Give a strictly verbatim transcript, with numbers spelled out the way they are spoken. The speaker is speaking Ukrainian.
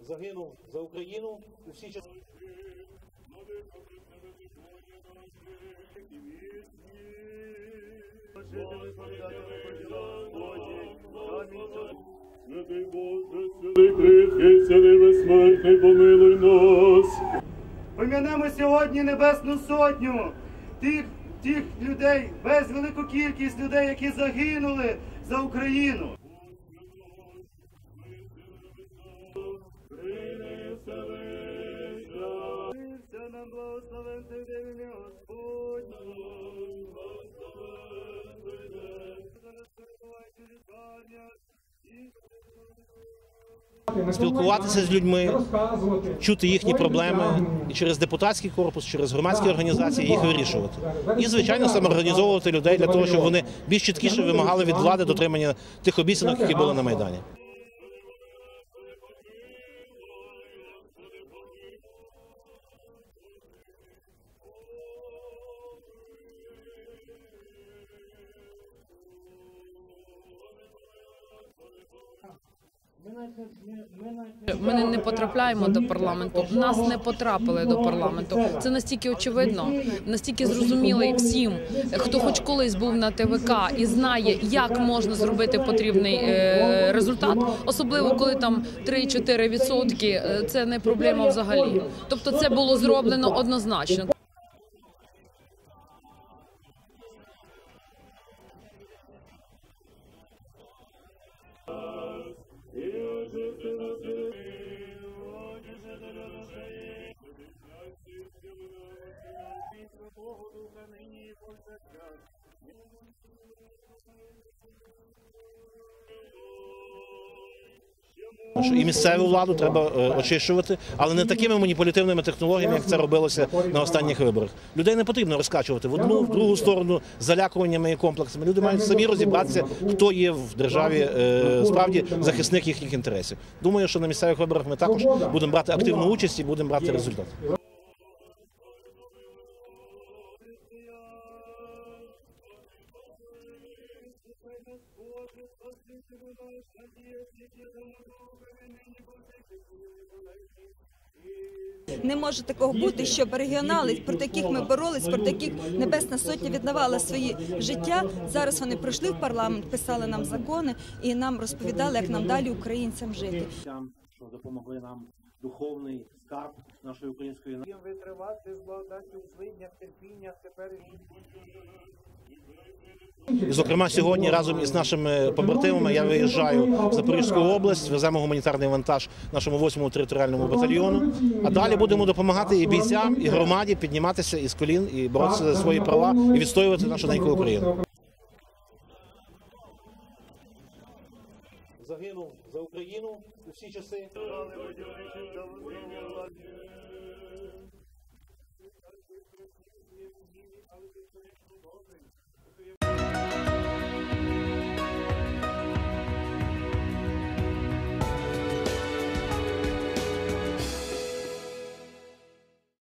загинув за Україну у всі часи. Святий Боже, святий кріпкий, святий безсмертний, помилуй нас. Пом'янемо сьогодні Небесну Сотню, тих, тих людей, весь велику кількість людей, які загинули за Україну. Нам благословен ти в ім'я Господнє. Спілкуватися з людьми, чути їхні проблеми і через депутатський корпус, через громадські організації їх вирішувати. І, звичайно, самоорганізовувати людей для того, щоб вони більш чіткіше вимагали від влади дотримання тих обіцянок, які були на Майдані. Ми не потрапляємо до парламенту, нас не потрапили до парламенту. Це настільки очевидно, настілько зрозуміло і всім, хто хоч колись був на Те Ве Ка і знає, як можна зробити потрібний результат, особливо коли там три-чотири відсотки, це не проблема взагалі. Тобто це було зроблено однозначно. І місцеву владу треба очищувати, але не такими маніпулятивними технологіями, як це робилося на останніх виборах. Людей не потрібно розкачувати в одну, в другу сторону, залякуваннями і комплексами. Люди мають самі розібратися, хто є в державі справді захисник їхніх інтересів. Думаю, що на місцевих виборах ми також будемо брати активну участь і будемо брати результат. Не може такого бути, щоб регіонали, проти яких ми боролись, проти яких Небесна Сотня віддавала свої життя, зараз вони прийшли в парламент, писали нам закони і нам розповідали, як нам далі українцям жити. Що допомогли нам духовний скарб нашої української нації. Витривати з благодаттю у злиднях, терпіннях, тепер І, зокрема, сьогодні разом із нашими побратимами я виїжджаю в Запорізьку область, веземо гуманітарний вантаж нашому восьмому територіальному батальйону, а далі будемо допомагати і бійцям, і громаді підніматися із колін, і боротися за свої права, і відстоювати нашу неньку Україну. Загинув за Україну у всі часи.